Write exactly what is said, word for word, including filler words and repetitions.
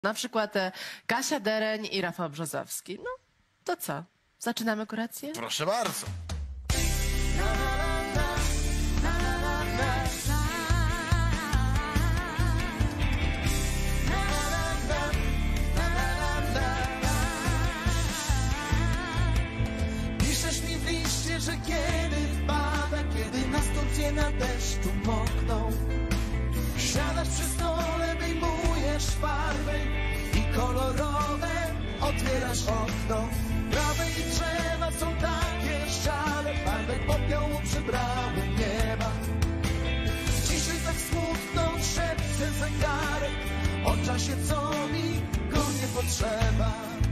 Na przykład e, Kasia Dereń i Rafał Brzozowski. No, to co? Zaczynamy kurację? Proszę bardzo. Piszesz mi w liście, że kiedy wpada, kiedy na stolcie na deszczu mokną, siadasz przy stole, wyjmujesz farbę i kolorowe otwierasz okno. Trawy i drzewa są takie szare, farbę popiołu przybrały nieba. Dzisiaj tak smutno szepcze zegarek o czasie, co mi go nie potrzeba.